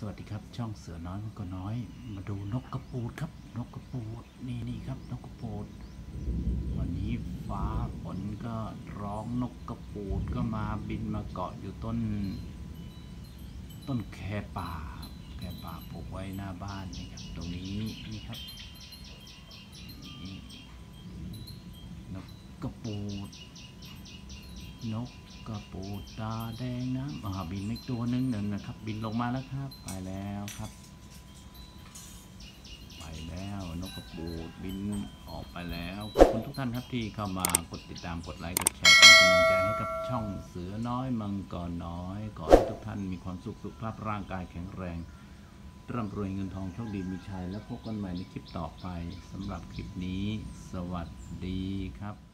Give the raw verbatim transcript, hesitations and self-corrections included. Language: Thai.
วัสดีครับช่องเสือน้อยมันก็น้อยมาดูนกกระปูดครับนกกระปูดนี่นี่ครับนกกระปูดวันนี้ฟ้าฝนก็ร้องนกกระปูดก็มาบินมาเกาะอยู่ต้นต้นแคป่าแคป่าปลูกไว้หน้าบ้านนี่ครับตรงนี้นี่ครับนี่นกกระปูดนกกระปูดตาแดงน้ำอ่าบินอีกตัวนึงนั่นนะครับบินลงมาแล้วครับไปแล้วครับไปแล้วนกกระปูดบินออกไปแล้วขอบคุณทุกท่านครับที่เข้ามากดติดตามกดไลค์กดแชร์เป็นกำลังใจให้กับช่องเสือน้อยมังกรน้อยขอให้ทุกท่านมีความสุขสุขภาพร่างกายแข็งแรงร่ำรวยเงินทองโชคดีมีชัยแล้วพบกันใหม่ในคลิปต่อไปสำหรับคลิปนี้สวัสดีครับ